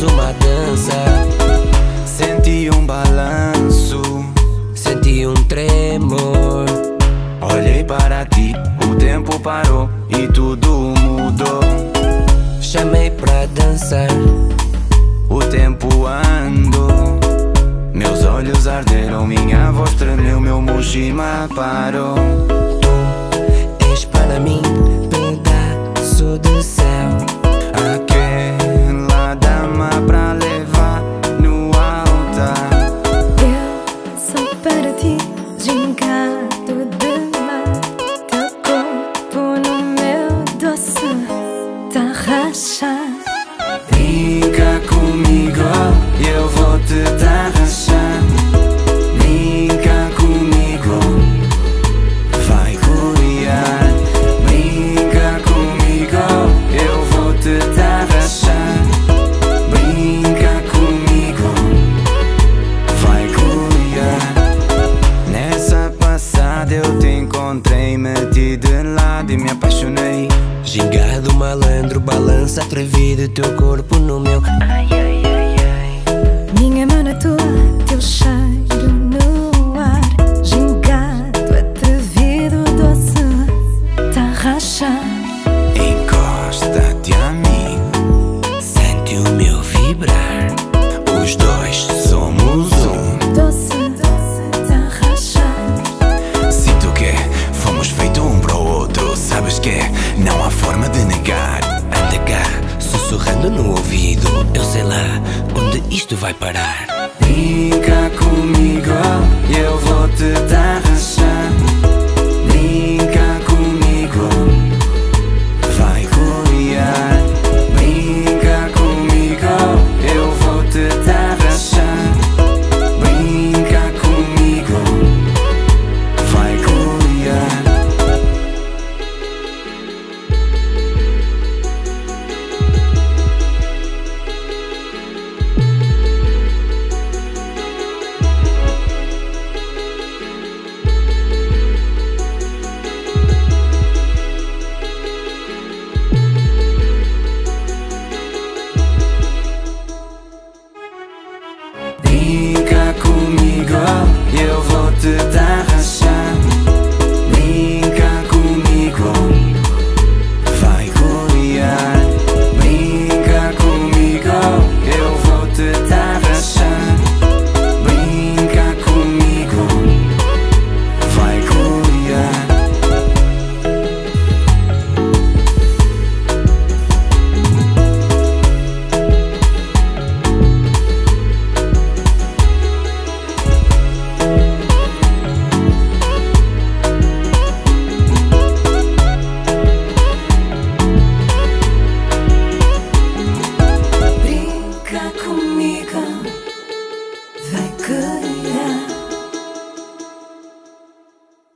uma dança. Senti um balanço, Senti um tremor. olhei para ti, o tempo parou e tudo mudou. Chamei pra dançar, O tempo andou, meus olhos arderam, minha voz tremeu, meu Muxima parou. tu és para mim pedaço de céu. Aquela dama pra levar no altar. Eu sou para ti gingado de mar, teu corpo no meu doce tarraxar. Brinca comigo, eu vou-te tarraxar. Brinca comigo, vai curiar. Brinca comigo, eu vou-te tarraxar. Brinca comigo, vai curiar. Nessa passada eu te encontrei, meti de lado e me apaixonei. Gingado, malandro, balança atrevido, teu corpo no meu. Ai, ai, ai, ai. Minha mão na tua, teu cheiro no ar. Gingado, atrevido, doce tarraxar. Encosta-te a mim, Sente o meu vibrar. os dois somos um. Doce tarraxar. Sinto que fomos feitos um para o outro. Sabes que não há forma de negar. Anda cá, sussurrando no ouvido. Eu sei lá onde isto vai parar. Brinca comigo, eu vou-te tarraxar.